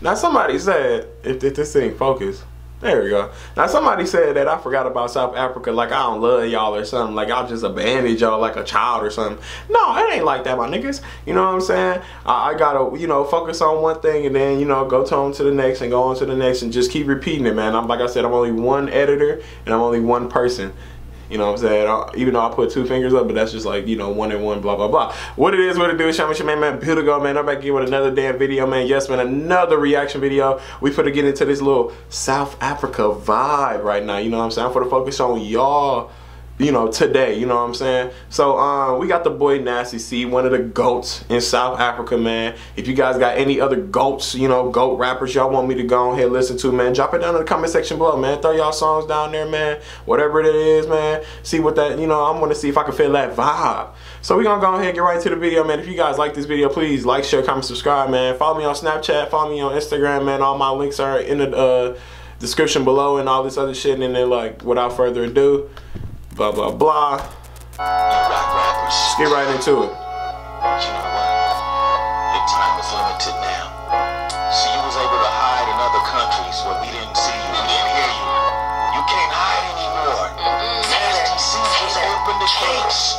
Now somebody said, if this ain't focused, there we go. Now somebody said that I forgot about South Africa, like I don't love y'all or something, like I'll just abandon y'all like a child or something. No, it ain't like that, my niggas. You know what I'm saying? I gotta, you know, focus on one thing and then, you know, go on to the next and go on to the next and just keep repeating it, man. Like I said, I'm only one editor and I'm only one person. You know what I'm saying? Even though I put 2 fingers up, but that's just like, you know, 1 and 1, blah, blah, blah. What it is, what it do, show me your man, Bill to go, man. I'm back again with another damn video, man. Yes, man, another reaction video. We finna get into this little South Africa vibe right now. You know what I'm saying? I'm finna focus on y'all, you know, today, you know what I'm saying? So we got the boy Nasty C, one of the GOATs in South Africa, man. If you guys got any other GOATs, you know, GOAT rappers y'all want me to go ahead and listen to, man, drop it down in the comment section below, man. Throw y'all songs down there, man. Whatever it is, man. See what that, you know, I'm gonna see if I can feel that vibe. So we gonna go ahead and get right into the video, man. If you guys like this video, please like, share, comment, subscribe, man. Follow me on Snapchat, follow me on Instagram, man. All my links are in the description below and all this other shit. And then, like, without further ado, blah, blah, blah. Let's get right into it. You know what? Your time is limited now. So you was able to hide in other countries where we didn't see you, we didn't hear you. You can't hide anymore. Nasty C has opened the gates.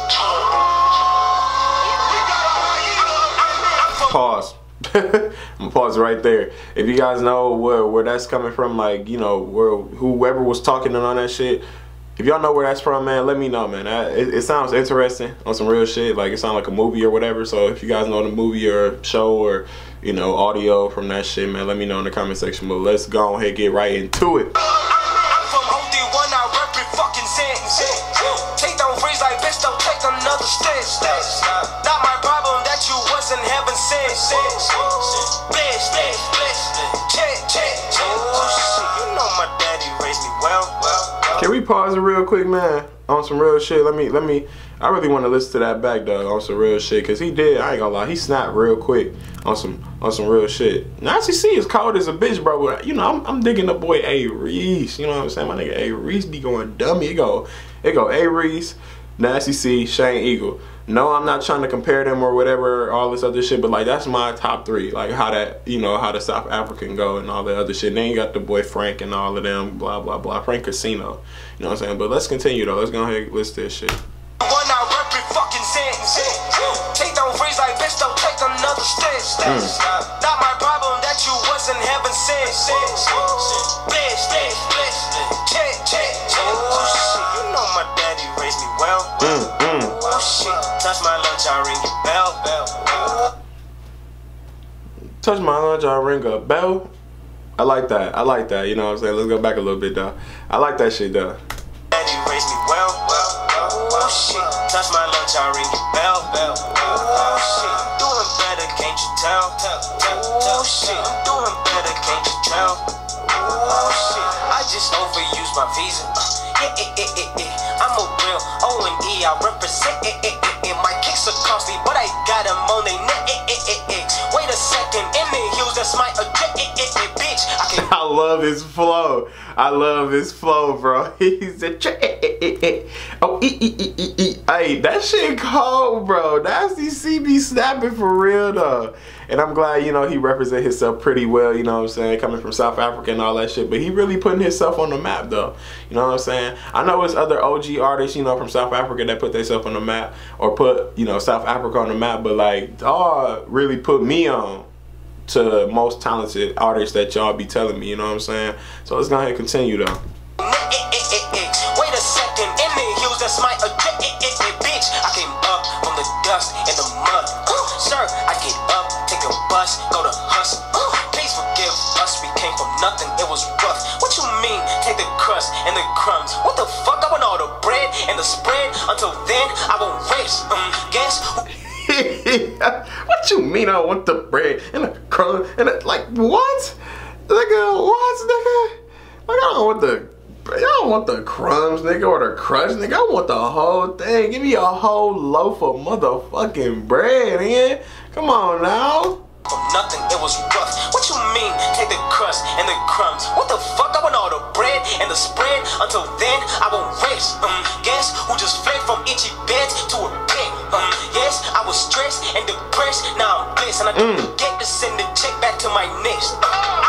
Pause. I'm gonna pause right there. If you guys know where that's coming from, like, you know, where whoever was talking and all that shit, if y'all know where that's from, man, let me know, man. It sounds interesting on some real shit. Like, it sounds like a movie or whatever. So if you guys know the movie or show or, you know, audio from that shit, man, let me know in the comment section. But let's go ahead and get right into it. Take down freeze like bitch, don't take another stitch. Not my problem that you wasn't heaven sent. Bliss, bliss, bliss. Check, check, check. You know my daddy raised me well. Can we pause it real quick, man? On some real shit. Let me. I really want to listen to that back though on some real shit, cause he did. I ain't gonna lie, he snapped real quick on some real shit. Nasty C is cold as a bitch, bro. But, you know, I'm digging the boy A Reese. You know what I'm saying? My nigga A Reese be going dummy. It go A Reese, Nasty C, Shane Eagle. No, I'm not trying to compare them or whatever, all this other shit, but like that's my top 3. Like how that, you know, how the South African go and all that other shit. And then you got the boy Frank and all of them, blah blah blah. Frank Casino. You know what I'm saying? But let's continue though. Let's go ahead and list this shit. Take down freeze like bitch, don't take another stitch. Not my problem that you wasn't heaven sent. Bliss, bliss, bliss. Check, check, check. You know my daddy raised me well. Oh shit, touch my lunch, I ring your bell. Touch my lunch, I ring a bell. I like that. I like that. You know what I'm saying? Let's go back a little bit though. I like that shit though. Daddy raised me well. Oh shit, touch my lunch, I ring your bell. Oh shit, doing better, can't you tell? Oh shit, doing better, can't you tell? Oh shit, I just overused my visa. I'm a real O&E, I represent it. My kicks are costly, but I got them on they neck. Wait a second, in the heels, that's my bitch. I love his flow. I love his flow, bro. He's a oh, hey, that shit cold, bro. Nasty C be snapping for real though. And I'm glad, you know, he represent himself pretty well, you know what I'm saying, coming from South Africa and all that shit. But he really putting himself on the map though. You know what I'm saying? I know it's other OG artists, you know, from South Africa that put themselves on the map or put, you know, South Africa on the map, but like, dawg really put me on to the most talented artists that y'all be telling me, you know what I'm saying? So let's go ahead and continue though. Wait a second, in the heels, that's my bitch. I came up from the dust and the mud. Sir, I get up, take a bus, go to Hus. Please forgive us, we came from nothing, it was rough. What you mean, take the crust and the crumbs? What the fuck, I want all the bread and the spread. Until then, I won't race. Guess what you mean I want the bread and the crumb and the, like what? Nigga, what, nigga? Like I don't want the crumbs, nigga, or the crust, nigga. I want the whole thing. Give me a whole loaf of motherfucking bread, man. Come on now. From nothing, it was rough. What you mean, take the crust and the crumbs? What the fuck, I want all the bread and the spread. Until then, I won't race. Guess who just fled from itchy beds to a pit? Yes, I was stressed and depressed. Now I'm blessed, and I don't forget to send the check back to my next.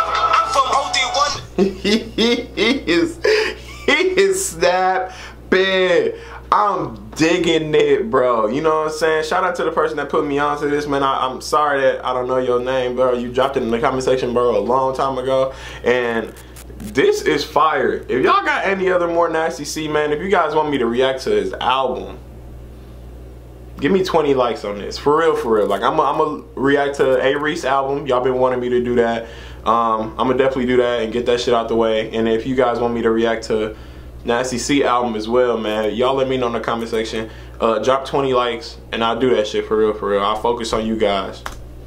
digging it, bro. You know what I'm saying? Shout out to the person that put me onto this, man. I'm sorry that I don't know your name, bro. You dropped it in the comment section, bro, a long time ago. And this is fire. If y'all got any other more Nasty C, man, if you guys want me to react to his album, give me 20 likes on this. For real, for real. Like, I'm gonna react to A. Reese album. Y'all been wanting me to do that. I'm gonna definitely do that and get that shit out the way. And if you guys want me to react to Nasty C album as well, man, y'all let me know in the comment section. Drop 20 likes and I'll do that shit for real, for real. I'll focus on you guys.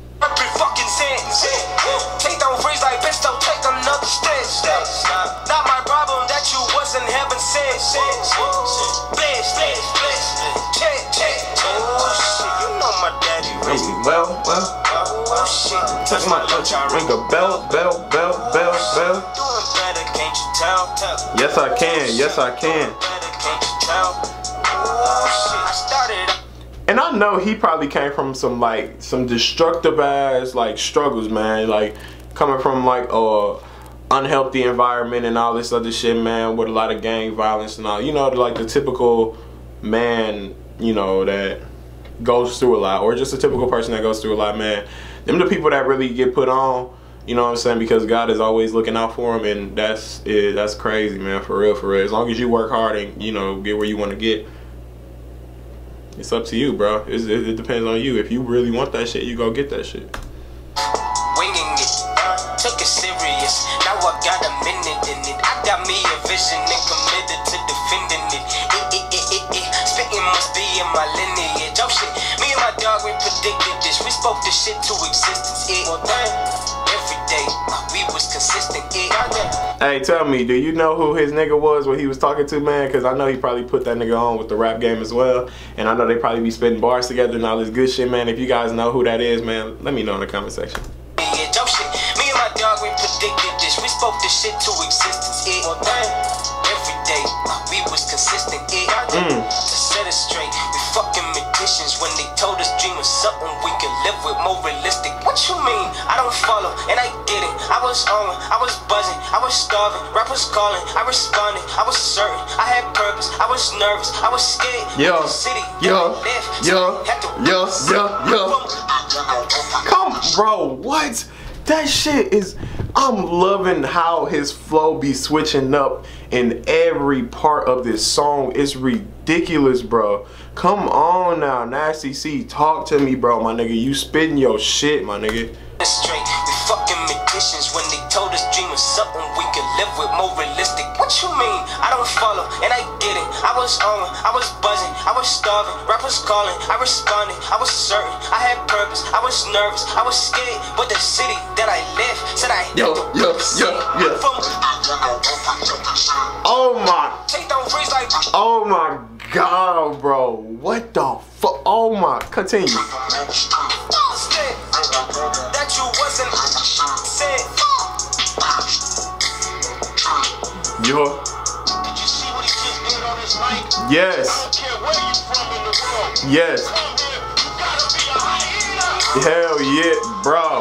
Take down freeze like bitch, don't take another stitch. Not my problem that you wasn't heaven sent. Bliss, bliss, bliss. Check, check. Oh shit, you know my daddy raised me. Well. Oh shit. Touch my ring a bell. Doing better, can't you tell? Yes, I can. Yes, I can. Better, can't you tell? Oh shit, I started. And I know he probably came from some destructive ass struggles, man. Like coming from unhealthy environment and all this other shit, man, with a lot of gang violence and all. You know, like the typical man, you know, that goes through a lot, or just a typical person that goes through a lot, man. Them the people that really get put on. You know what I'm saying? Because God is always looking out for them, and that's crazy, man. For real, for real. As long as you work hard and, you know, get where you want to get, it's up to you, bro. It depends on you. If you really want that shit, you go get that shit. Winging it, took it serious. Now I got a minute in it. I got me a vision and committed to defending it. Spitting must be in my lineage. Oh shit, me and my dog, we predicted this. We spoke this shit to existence. Every day, we was consistent. Hey, tell me, do you know who his nigga was when he was talking to, man? Because I know he probably put that nigga on with the rap game as well. And I know they probably be spitting bars together and all this good shit, man. If you guys know who that is, man, let me know in the comment section. Me and my dog, we predicted this. We spoke this shit to existence. Every day, we was consistent. To set it straight, we fucking magicians when they told us dream was something we could live with, more realistic. What you mean? I don't follow, and I get it. I was on, I was buzzing, I was starving. Rappers calling, I responded. I was certain, I had purpose. I was nervous, I was scared. Yo. Come, bro, what? That shit is. I'm loving how his flow be switching up in every part of this song. It's ridiculous, bro. Come on now, Nasty C, talk to me, bro, my nigga. You spitting your shit, my nigga. Straight, we fucking magicians when they told us dream was something we could live with, more realistic. What you mean? I don't follow, and I get it. I was on, I was buzzing, I was starving. Rappers calling, I responded. I was certain, I had purpose. I was nervous, I was scared, but the city that I live said I yeah. Oh my God, bro. What the fuck? Oh my, continue. That you wasn't said. Yo. Did you see what he just did on his mic? Yes. I don't care where you from in the world. Yes. Come here, you gotta be a hyena. Hell yeah, bro.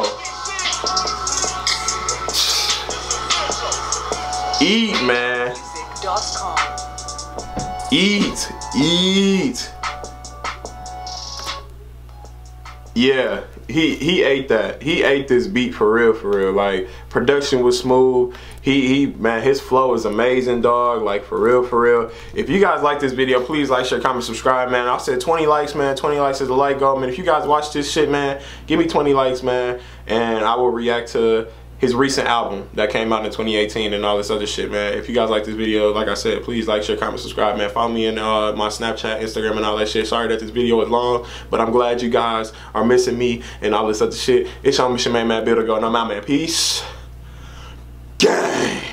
Eat, man. Eat. Yeah, he ate that. He ate this beat for real, for real. Like, production was smooth. Man, his flow is amazing, dog. Like, for real, for real. If you guys like this video, please like, share, comment, subscribe, man. I said 20 likes, man. 20 likes is the like goal, man. If you guys watch this shit, man, give me 20 likes, man, and I will react to his recent album that came out in 2018 and all this other shit, man. If you guys like this video, like I said, please like, share, comment, subscribe, man. Follow me in my Snapchat, Instagram, and all that shit. Sorry that this video was long, but I'm glad you guys are missing me and all this other shit. It's your man, Matt Builder, and I'm out, man. Peace. Gang.